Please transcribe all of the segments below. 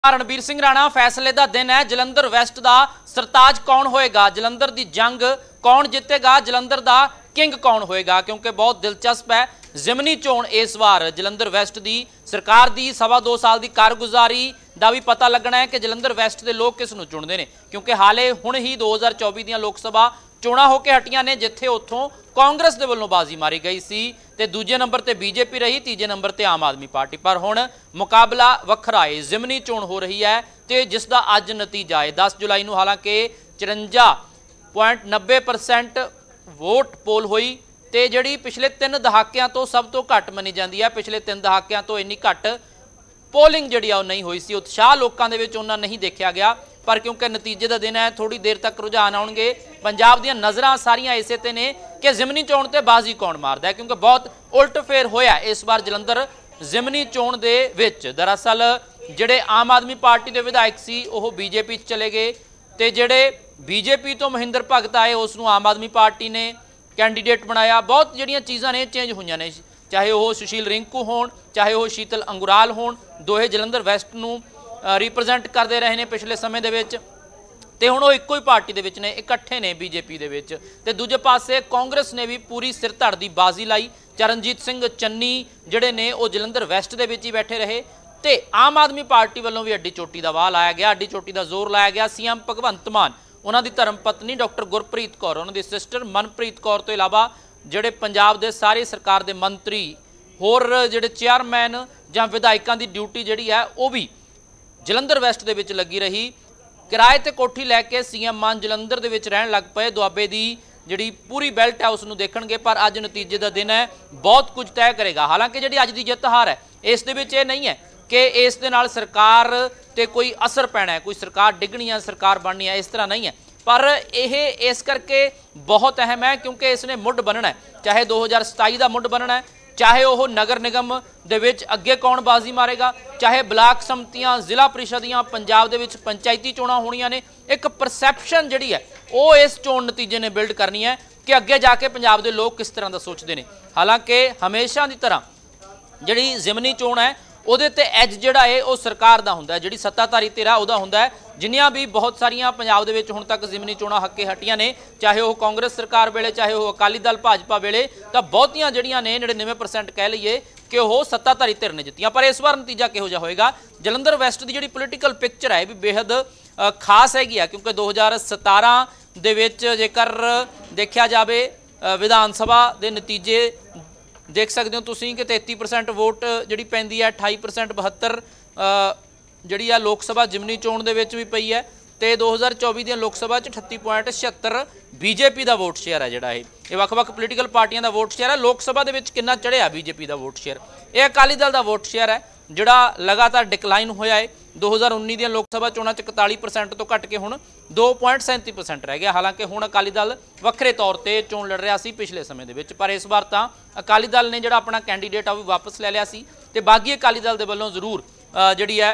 रणबीर सिंह राणा फैसले का दिन है। जलंधर वैस्ट का सरताज कौन होएगा, जलंधर की जंग कौन जितेगा, जलंधर का किंग कौन होएगा, क्योंकि बहुत दिलचस्प है जिमनी चोण इस बार जलंधर वैस्ट की सरकार की 2.25 साल की कारगुजारी का भी पता लगना है कि जलंधर वैस्ट के लोग किस नूं चुनते हैं, क्योंकि हाले हुण ही 2024 दी लोक सभा चोणां होके हटियां ने जिथे उत्थों कांग्रेस के वल्लों बाजी मारी गई सी ते दूजे नंबर ते बीजेपी रही, तीजे नंबर ते आम आदमी पार्टी। पर हुण मुकाबला वखरा है, जिमनी चोण हो रही है ते जिसका अज नतीजा है 10 जुलाई नूं। हालांकि 54.90% वोट पोल हुई ते जिहड़ी पिछले 3 दहाकियां तो सब तो घट मनी जाती है, पिछले 3 दहाकियां तो इन्नी घट पोलिंग जिहड़ी नहीं हुई सी, उत्साह लोकां दे विच उन्ना नहीं देखा गया। पर क्योंकि नतीजे का दिन है, थोड़ी देर तक रुझान आउणगे। पंजाब दीयां नज़रां सारियां इसे ते ने कि जिमनी चोण ते बाजी कौन मारदा है, क्योंकि बहुत उल्ट फेर होया इस बार जलंधर जिमनी चोण दे विच। दरअसल जिहड़े आम आदमी पार्टी के विधायक सी ओह बीजेपी चले गए ते जिहड़े बीजेपी तो महिंदर भगत आए उसनूं आम आदमी पार्टी ने कैंडीडेट बनाया। बहुत जिहड़ियां चीज़ां ने चेंज हुईयां ने, चाहे वह सुशील रिंकू होण, चाहे वह शीतल अंगुराल होण, दोहे जलंधर वैस्ट नूं रिप्रजेंट करते रहे हैं पिछले समय के। तो हुण इक्को ही पार्टी दे विच ने, इकट्ठे ने बीजेपी दे विच। ते दूजे पासे कांग्रेस ने भी पूरी सिर धड़ की बाजी लाई। चरणजीत सिंह चन्नी जिहड़े ने वो जलंधर वैस्ट दे विच ही बैठे रहे ते आम आदमी पार्टी वालों भी अड्डी चोटी का वाह लाया गया, अड्डी चोटी का जोर लाया गया। सीएम भगवंत मान, उन्होंने धर्म पत्नी डॉक्टर गुरप्रीत कौर, उन्होंने सिस्टर मनप्रीत कौर तो इलावा जिहड़े पंजाब के सारे सरकार के मंत्री होर जिहड़े चेयरमैन जां विधायकों की ड्यूटी जिहड़ी है वो भी जलंधर वैस्ट दे विच लगी रही। किराए ते कोठी लैके सीएम मान जलंधर दे विच रहन लग पए। दुआबे की जिहड़ी पूरी बैल्ट है उसनूं देखणगे। पर अज नतीजे का दिन है, बहुत कुछ तय करेगा। हालांकि जिहड़ी अज की जित हार है इस दे विच ये नहीं है कि इस दे नाल सरकार ते कोई असर पैना है, कोई सरकार डिगनी है, सरकार बननी है, इस तरह नहीं है। पर यह इस करके बहुत अहम है क्योंकि इसने मुढ़ बनना है, चाहे 2027 का मुढ़ बनना है, चाहे वह नगर निगम दे विच अगे कौन बाजी मारेगा, चाहे ब्लाक समतियां, जिला परिषदियां, पंजाब दे विच पंचायती चोणां होणियां ने। एक परसैप्शन जिहड़ी है वो इस चोण नतीजे ने बिल्ड करनी है कि अगे जाके पंजाब दे लोग किस तरह का सोचते हैं। हालांकि हमेशा की तरह जिहड़ी जिमनी चोण है ਉਹਦੇ ਤੇ ਐਜ ਜਿਹੜਾ ਹੈ ਉਹ ਸਰਕਾਰ ਦਾ ਹੁੰਦਾ ਹੈ, ਜਿਹੜੀ ਸੱਤਾਧਾਰੀ ਧਿਰ ਉਹਦਾ ਹੁੰਦਾ ਹੈ। ਜਿੰਨੀਆਂ ਵੀ ਬਹੁਤ ਸਾਰੀਆਂ ਪੰਜਾਬ ਦੇ ਵਿੱਚ ਹੁਣ ਤੱਕ ਜ਼ਿਮਨੀ ਚੋਣਾਂ ਹੱਕੇ ਹਟੀਆਂ ਨੇ, ਚਾਹੇ ਉਹ ਕਾਂਗਰਸ ਸਰਕਾਰ ਵੇਲੇ, ਚਾਹੇ ਉਹ ਅਕਾਲੀ ਦਲ ਭਾਜਪਾ ਵੇਲੇ, ਤਾਂ ਬਹੁਤੀਆਂ ਜਿਹੜੀਆਂ ਨੇ 99% ਕਹਿ ਲਈਏ ਕਿ ਉਹ ਸੱਤਾਧਾਰੀ ਧਿਰ ਨੇ ਜਿੱਤੀਆਂ। ਪਰ ਇਸ ਵਾਰ ਨਤੀਜਾ ਕਿਹੋ ਜਿਹਾ ਹੋਏਗਾ? ਜਲੰਧਰ ਵੈਸਟ ਦੀ ਜਿਹੜੀ ਪੋਲੀਟੀਕਲ ਪਿਕਚਰ ਹੈ ਵੀ ਬੇहद ਖਾਸ ਹੈਗੀ ਆ, क्योंकि 2017 ਦੇ ਵਿੱਚ ਜੇਕਰ ਦੇਖਿਆ ਜਾਵੇ ਵਿਧਾਨ ਸਭਾ ਦੇ ਨਤੀਜੇ देख सकते हो तुसीं कि 33% वोट जिहड़ी पैंदी है, 28% 72 जिहड़ी आ लोक सभा जिमनी चोण दे विच भी पई है। तो 2024 दी लोक सभा 38.76 बीजेपी का वोट शेयर है जिहड़ा ये वख-वख पोलीटिकल पार्टियां दा वोट शेयर है। लोक सभा दे विच किन्ना चढ़िया बीजेपी का वोट शेयर, ये अकाली दल का वोट शेयर है जिहड़ा लगातार डिकलाइन होया है। 2019 दी लोक सभा चोणां 41% तो घट के हुण 2.37% रह गया। हालांकि हुण अकाली दल वक्रे तौर पर चोण लड़ रहा सी पिछले समय दे विच, पर इस बार तां अकाली दल ने जिहड़ा अपना कैंडीडेट आ भी वापस ले लिया सी ते बागी अकाली दल दे वल्लों जरूर जिहड़ी है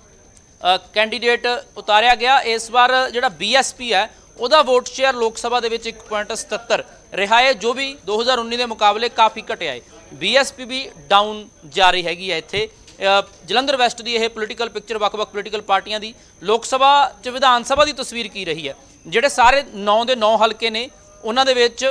कैंडीडेट उतारिया गया। इस बार जिहड़ा BSP है ਉਹਦਾ वोट शेयर लोक सभा ਦੇ ਵਿੱਚ 1.77 ਰਿਹਾ है, जो भी 2019 के मुकाबले काफ़ी घटिया है। BSP भी डाउन जा रही हैगी है। इत्थे जलंधर वैस्ट की यह पोलीटिकल पिक्चर ਵੱਖ-ਵੱਖ पोलीटिकल पार्टियां की लोक सभा च विधान सभा की तस्वीर की रही है। ਜਿਹੜੇ ਸਾਰੇ 9 ਦੇ 9 हल्के ने उन्हां दे विच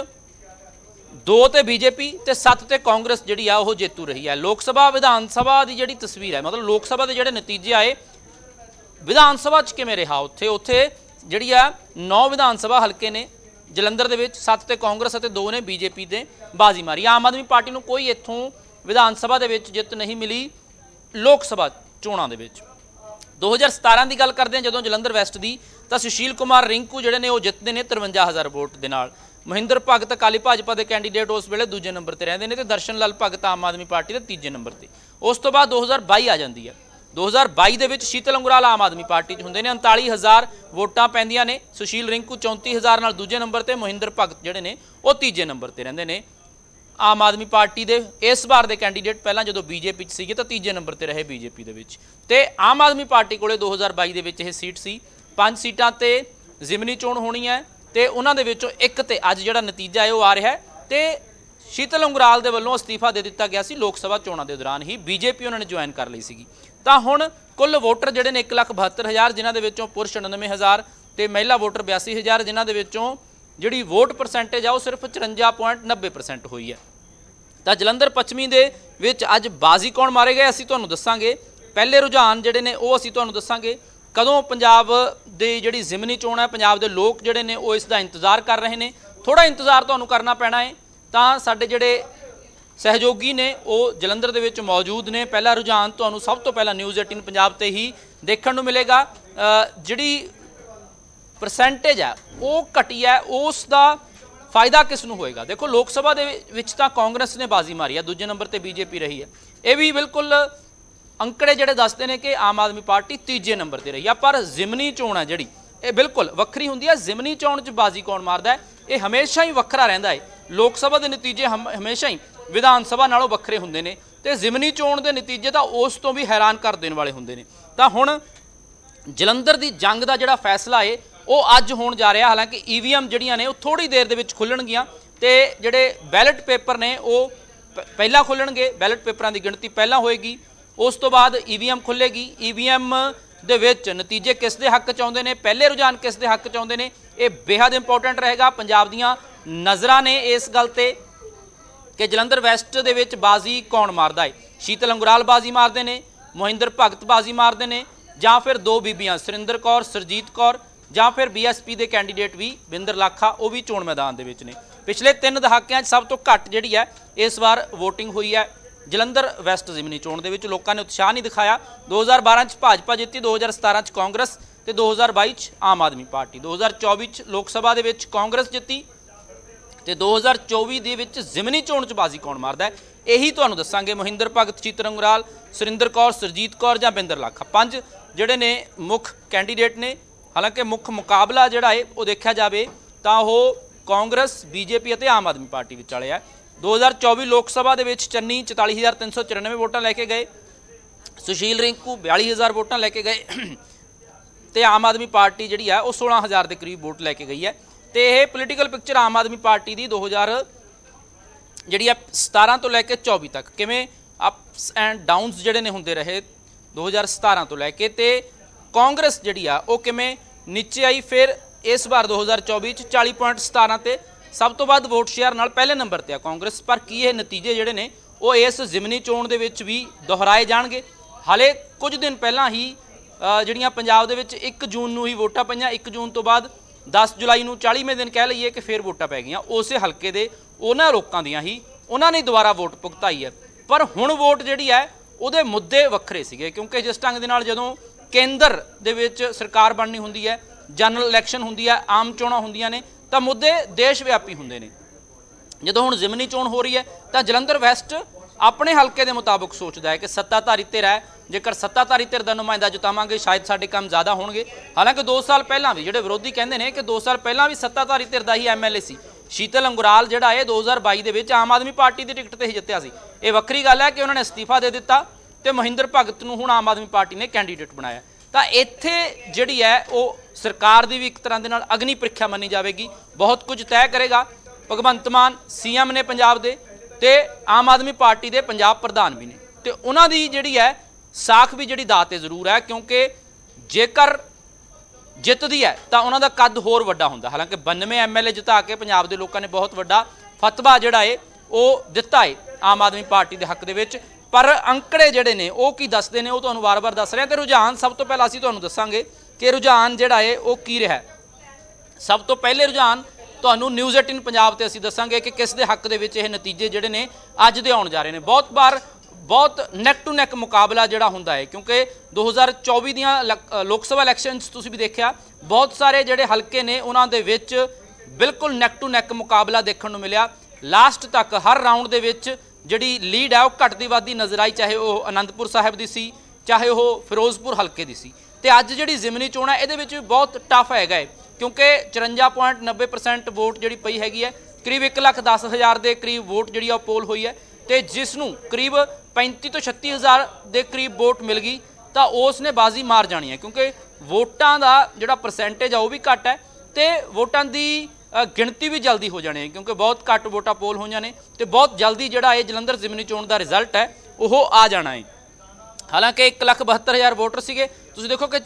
2 ते बीजेपी ते 7 ते कांग्रेस जिहड़ी आ ਉਹ जेतू रही है। लोक सभा विधान सभा की जिहड़ी तस्वीर है, मतलब लोक सभा के जिहड़े नतीजे आए विधान सभा च किवें रहा, उत्थे जिहड़ी आ 9 विधान सभा हल्के ने जलंधर दे विच, 7 ते कांग्रेस अते 2 ने बीजेपी ते बाजी मारी। आम आदमी पार्टी नूं कोई इत्थों विधान सभा दे विच जित नहीं मिली लोक सभा चोणां दे विच। 2017 की गल करते हैं जदों जलंधर वैस्ट की, तो सुशील कुमार रिंकू जिहड़े ने वो जितते हैं 53,000 वोट के नाल। महिंदर भगत अकाली भाजपा के कैंडीडेट उस वेले दूजे नंबर पर रहते हैं तो दर्शन लाल भगत आम आदमी पार्टी के तीजे नंबर पर। उस तो बाद 2022 आ जाती है। 2022 ਦੇ ਵਿੱਚ शीतल अंगुराल आम आदमी पार्टी 'ਚ ਹੁੰਦੇ ਨੇ, 39,000 ਵੋਟਾਂ ਪੈਂਦੀਆਂ ਨੇ। ਸੁਸ਼ੀਲ ਰਿੰਕੂ 34,000 ਨਾਲ ਦੂਜੇ ਨੰਬਰ ਤੇ, ਮਹਿੰਦਰ ਭਗਤ ਜਿਹੜੇ ਨੇ ਉਹ ਤੀਜੇ ਨੰਬਰ ਤੇ ਰਹਿੰਦੇ ਨੇ। ਆਮ ਆਦਮੀ ਪਾਰਟੀ ਦੇ ਇਸ ਵਾਰ ਦੇ ਕੈਂਡੀਡੇਟ ਪਹਿਲਾਂ ਜਦੋਂ ਬੀਜੇਪੀ 'ਚ ਸੀਗੇ ਤਾਂ ਤੀਜੇ ਨੰਬਰ ਤੇ ਰਹੇ ਬੀਜੇਪੀ ਦੇ ਵਿੱਚ। ਤੇ ਆਮ ਆਦਮੀ ਪਾਰਟੀ ਕੋਲੇ 2022 ਦੇ ਵਿੱਚ ਇਹ ਸੀਟ ਸੀ। 5 ਸੀਟਾਂ ਤੇ ਜ਼ਿਮਨੀ ਚੋਣ ਹੋਣੀ ਹੈ ਤੇ ਉਹਨਾਂ ਦੇ ਵਿੱਚੋਂ ਇੱਕ ਤੇ ਅੱਜ ਜਿਹੜਾ ਨਤੀਜਾ ਹੈ ਉਹ ਆ ਰਿਹਾ ਹੈ ਤੇ शीतल अंगुराल के वलों अस्तीफा दे दिता गया सी लोक सभा चोणां के दौरान ही। बीजेपी उन्होंने ज्वाइन कर ली सी। तां हुण कुल वोटर जिहड़े ने 1,72,000 जिन्हां दे विचों पुरुष 99,000 ते महिला वोटर 82,000 जिन्हां दे विचों जिहड़ी वोट परसेंटेज आ वो सिर्फ 54.90% हुई है। तो जलंधर पश्चिमी दे विच अज बाजी कौन मारे गए असीं तुहानूं दस्सांगे। पहले रुझान जिहड़े ने वो असीं तुहानूं दस्सांगे कदों पंजाब दे जिहड़ी जिमनी चोण है पंजाब दे लोग जिहड़े ने वो इसका इंतज़ार कर रहे हैं। थोड़ा इंतज़ार तुहानूं करना पैना है। तो साडे जिहड़े सहयोगी ने वो जलंधर दे विच मौजूद ने। पहला रुझान तुहानूं सब तो पहला न्यूज़ 18 पंजाब ते ही देखण नूं मिलेगा। जिहड़ी परसेंटेज है वो घटी है उस दा फायदा किस नूं होएगा। देखो लोक सभा दे विच तां कांग्रेस ने बाजी मारी है, दूजे नंबर ते बीजेपी रही है। ये भी बिल्कुल अंकड़े जिहड़े दसदे ने कि आम आदमी पार्टी तीजे नंबर ते रही है। पर जिमनी चोण है जिहड़ी ये बिल्कुल वक्री हुंदी है। जिमनी चोण च बाजी कौन मारदा है ये हमेशा ही वखरा रहिंदा है। लोक सभा के नतीजे हमेशा ही विधान सभा नालों वक्रे हुंदे ने ते जिमनी चोण के नतीजे तां उस तो भी हैरान कर देने वाले हुंदे ने। तां हुण जलंधर की जंग का जिहड़ा फैसला है वो अज होण जा रहा। हालांकि ईवीएम जिहड़ियां ने वो थोड़ी देर दे विच खुल्लणगीਆਂ ते जिहड़े बैलेट पेपर ने वो पहला खुल्लणगे। बैलेट पेपरां दी गिणती पहला होएगी, उस तो बाद ईवीएम खुलेगी। ईवीएम दे विच नतीजे किस दे हक च आउंदे ने, पहले रुझान किस दे हक च आउंदे ने, ये बेहद इंपोर्टेंट रहेगा। पंजाब दीयां नज़रां ने इस गल ते कि जलंधर वैस्ट दे विच बाजी कौन मारदा है। शीतल अंगराल बाजी मारदे ने, मोहिंदर भगत बाजी मारदे ने, जां फिर दो बीबियां सुरिंदर कौर सरजीत कौर, जां फिर बीएसपी के कैंडीडेट भी बिंदर लाखा वो भी चोण मैदान दे विच ने। पिछले 3 दहाकिਆਂ सब तो घट जिहड़ी है इस बार वोटिंग हुई है जलंधर वैस्ट जिमनी चोण दे विच। लोकां ने उत्साह नहीं दिखाया। 2012 च भाजपा जित्ती, 2017 च कांग्रेस ते 2022 च आम आदमी पार्टी। 2024 च लोक सभा दे विच कांग्रेस जित्ती ते 2024 दे विच जिमनी चोण च बाजी कौन मारदा है यही तुहानूं दस्सांगे। मोहिंदर भगत, शीतल अंगराल, सुरिंदर कौर, सरजीत कौर जां बिंदर लाखा 5 जिहड़े ने मुख कैंडीडेट ने। हालांकि मुख मुकाबला जिहड़ा है वो देखा जाए तो वह कांग्रेस, बीजेपी और आम आदमी पार्टी विचाले है। 2024 लोक सभा दे विच चन्नी 44,394 वोटां लैके गए, सुशील रिंकू 42,000 वोटां लैके गए तो आम आदमी पार्टी जिहड़ी है वो 16,000 के करीब वोट लैके गई है। तो यह पोलीटिकल पिक्चर आम आदमी पार्टी की 2017 तो लैके 24 तक किवें अप्स एंड डाउनस जिहड़े ने हुंदे रहे 2017 तो लैके ते कांग्रेस जिहड़ी आ वो किवें नीचे आई। फिर इस बार 2024 40.17 ते सब तो वध वोट शेयर नाल पहले नंबर ते आ कांग्रेस। पर की ये नतीजे जिहड़े ने वो इस जिमनी चोण दे विच भी दोहराए जाणगे। हाले कुछ दिन पहलां ही जिहड़ियां पंजाब दे विच 1 जून नूं ही वोटां पईयां, 1 जून तो बाद 10 जुलाई नूं 40वें दिन कह लईए कि फिर वोटां पै गईयां उसे हलके दे उन्हां लोकां दियां ही उन्हां ने दोबारा वोट भुगताई है। पर हुण वोट जिहड़ी है उहदे मुद्दे वखरे सीगे क्योंकि जिस ढंग दे नाल जदों केंद्र दे विच सरकार बननी हुंदी है, जनरल इलैक्शन हुंदी है, आम चोणां हुंदियां ने तो मुद्दे देश व्यापी हुंदे ने। जदों हुण जिमनी चोण हो रही है तो जलंधर वैस्ट अपने हलके के मुताबिक सोचता है कि सत्ताधारी धिर है, जेकर सत्ताधारी धिर का नुमाइंदा जितावांगे शायद साडे काम ज़्यादा होणगे। हालांकि 2 साल पहलां भी जिहड़े विरोधी कहंदे ने कि 2 साल पहलां भी सत्ताधारी धिर दा ही MLA सी। शीतल अंगराल जिहड़ा है 2022 दे विच आम आदमी पार्टी की टिकट ते ही जित्तिया सी। ये वक्री गल है कि उन्होंने इस्तीफा दे दिता तो मोहिंदर भगत नूं हुण आम आदमी पार्टी ने कैंडीडेट बनाया। तो इत्थे जिहड़ी है वो सरकार की भी एक तरह के नाल अग्नि प्रीख्या मनी जाएगी, बहुत कुछ तय करेगा। भगवंत मान CM ने पंजाब दे ते आम आदमी पार्टी के पंजाब प्रधान भी ने तो उन्हां दी जिहड़ी है साख भी जिहड़ी दाते जरूर है क्योंकि जेकर जितदी है तो उन्हां दा कद होर वड्डा हुंदा। हालांकि 92 MLA जिता के पंजाब के लोगों ने बहुत वड्डा फतवा जिहड़ा है वो दिता है आम आदमी पार्टी के हक दे विच। पर अंकड़े जिहड़े ने वो की दसदे ने वो तुहानूं वार-वार दस रहे हैं। तो रुझान सब तो पहला असीं तुहानूं दस्सांगे कि रुझान जिहड़ा है वो की रहा है। सब तो पहले रुझान तुहानूं न्यूज़ 18 पंजाब ते असीं दस्सांगे कि किस दे हक दे विच इह नतीजे जिहड़े ने अज दे आउण जा रहे हैं। बहुत बार बहुत नैक टू नैक मुकाबला जिहड़ा हुंदा है क्योंकि 2024 दीयां लोक सभा इलैक्शनस तुसीं भी देखिया बहुत सारे जिहड़े हलके ने उन्हां दे विच बिल्कुल नैक टू नैक मुकाबला देखण नूं मिलिया। लास्ट तक हर राउंड दे विच जिहड़ी लीड है वह घटदी वधदी नज़र आई, चाहे वह आनंदपुर साहिब दी सी चाहे वह फिरोजपुर हलके दी सी। ते अज जिहड़ी जिमनी चोण है इहदे विच बहुत टफ हैगा है क्योंकि 54.90% वोट जिहड़ी पई हैगी है, करीब 1,10,000 के करीब वोट जिहड़ी पोल हुई है तो जिसनूं करीब 35 तो 36,000 के करीब वोट मिल गई तो उसने बाजी मार जानी है क्योंकि वोटां दा जिहड़ा परसेंटेज है वह भी घट है तो वोटां दी गिणती भी जल्दी हो जानी है क्योंकि बहुत घट वोटां पोल होईयां ने तो बहुत जल्दी जिहड़ा ये जलंधर जिमनी चोण का रिजल्ट है वह आ जाना है। ਹਾਲਾਂਕਿ 1,72,000 ਵੋਟਰ ਸੀਗੇ। ਤੁਸੀਂ ਦੇਖੋ ਕਿ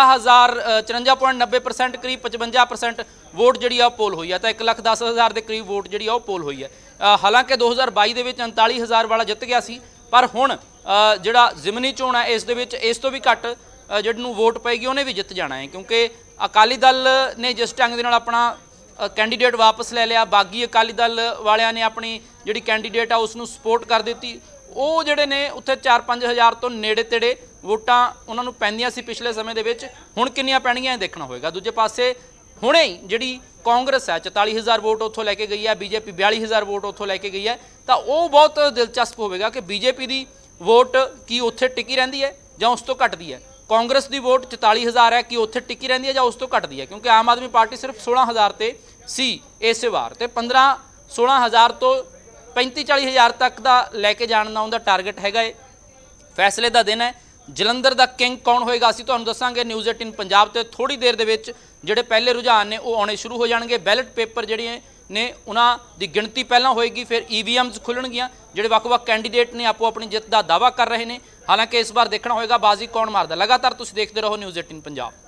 54.90% ਕਰੀਬ 55% ਵੋਟ ਜਿਹੜੀ ਆ ਪੋਲ ਹੋਈ ਹੈ ਤਾਂ 1,10,000 ਦੇ ਕਰੀਬ ਵੋਟ ਜਿਹੜੀ ਆ ਉਹ ਪੋਲ ਹੋਈ ਹੈ। ਹਾਲਾਂਕਿ 2022 ਦੇ ਵਿੱਚ 39,000 ਵਾਲਾ ਜਿੱਤ ਗਿਆ ਸੀ, ਪਰ ਹੁਣ ਜਿਹੜਾ ਜ਼ਿਮਨੀ ਚੋਣ ਹੈ ਇਸ ਦੇ ਵਿੱਚ ਇਸ ਤੋਂ ਵੀ ਘੱਟ ਜਿਹਨੂੰ ਵੋਟ ਪਏਗੀ ਉਹਨੇ ਵੀ ਜਿੱਤ ਜਾਣਾ ਹੈ, ਕਿਉਂਕਿ ਅਕਾਲੀ ਦਲ ਨੇ ਜਿਸ ਢੰਗ ਦੇ ਨਾਲ ਆਪਣਾ ਕੈਂਡੀਡੇਟ ਵਾਪਸ ਲੈ ਲਿਆ, ਬਾਗੀ ਅਕਾਲੀ ਦਲ ਵਾਲਿਆਂ ਨੇ ਆਪਣੀ ਜਿਹੜੀ ਕੈਂਡੀਡੇਟ ਆ ਉਸ ਨੂੰ ਸਪੋਰਟ ਕਰ ਦਿੱਤੀ। ਉਹ ਜਿਹੜੇ ਨੇ ਉੱਥੇ 4-5 ਹਜ਼ਾਰ ਤੋਂ ਨੇੜੇ ਤੇੜੇ ਵੋਟਾਂ ਉਹਨਾਂ ਨੂੰ ਪੈਂਦੀਆਂ ਸੀ ਪਿਛਲੇ ਸਮੇਂ ਦੇ ਵਿੱਚ, ਹੁਣ ਕਿੰਨੀਆਂ ਪੈਣਗੀਆਂ ਇਹ ਦੇਖਣਾ ਹੋਏਗਾ। ਦੂਜੇ ਪਾਸੇ ਹੁਣੇ ਹੀ ਜਿਹੜੀ ਕਾਂਗਰਸ ਹੈ 44,000 ਵੋਟ ਉੱਥੋਂ ਲੈ ਕੇ ਗਈ ਹੈ, ਬੀਜੇਪੀ 42,000 ਵੋਟ ਉੱਥੋਂ ਲੈ ਕੇ ਗਈ ਹੈ, ਤਾਂ ਉਹ ਬਹੁਤ ਦਿਲਚਸਪ ਹੋਵੇਗਾ ਕਿ ਬੀਜੇਪੀ ਦੀ ਵੋਟ ਕੀ ਉੱਥੇ ਟਿਕੀ ਰਹਿੰਦੀ ਹੈ ਜਾਂ ਉਸ ਤੋਂ ਘਟਦੀ ਹੈ। ਕਾਂਗਰਸ ਦੀ ਵੋਟ 44,000 ਹੈ, ਕਿ ਉੱਥੇ ਟਿਕੀ ਰਹਿੰਦੀ ਹੈ ਜਾਂ ਉਸ ਤੋਂ ਘਟਦੀ ਹੈ, ਕਿਉਂਕਿ ਆਮ ਆਦਮੀ ਪਾਰਟੀ ਸਿਰਫ 16,000 ਤੇ ਸੀ ਇਸੇ ਵਾਰ, ਤੇ 15-16,000 ਤੋਂ 35-40,000 ਤੱਕ ਦਾ ਲੈ ਕੇ ਜਾਣ ਦਾ ਉਹਦਾ ਟਾਰਗੇਟ ਹੈਗਾ ਏ। ਫੈਸਲੇ ਦਾ ਦਿਨ ਹੈ। ਜਲੰਧਰ ਦਾ ਕਿੰਗ ਕੌਣ ਹੋਏਗਾ ਅਸੀਂ ਤੁਹਾਨੂੰ ਦੱਸਾਂਗੇ ਨਿਊਜ਼ 18 ਪੰਜਾਬ ਤੇ ਥੋੜੀ ਦੇਰ ਦੇ ਵਿੱਚ ਜਿਹੜੇ ਪਹਿਲੇ ਰੁਝਾਨ ਨੇ ਉਹ ਆਉਣੇ ਸ਼ੁਰੂ ਹੋ ਜਾਣਗੇ। ਬੈਲਟ ਪੇਪਰ ਜਿਹੜੇ ਨੇ ਉਹਨਾਂ ਦੀ ਗਿਣਤੀ ਪਹਿਲਾਂ ਹੋਏਗੀ, ਫਿਰ EVMs ਖੁੱਲਣਗੀਆਂ, ਜਿਹੜੇ ਵੱਖ-ਵੱਖ ਕੈਂਡੀਡੇਟ ਨੇ ਆਪੋ ਆਪਣੀ ਜਿੱਤ ਦਾ ਦਾਅਵਾ ਕਰ ਰਹੇ ਨੇ। ਹਾਲਾਂਕਿ ਇਸ ਵਾਰ ਦੇਖਣਾ ਹੋਏਗਾ ਬਾਜ਼ੀ ਕੌਣ ਮਾਰਦਾ। ਲਗਾਤਾਰ ਤੁਸੀਂ ਦੇਖਦੇ ਰਹੋ ਨਿਊਜ਼ 18 ਪੰਜਾਬ।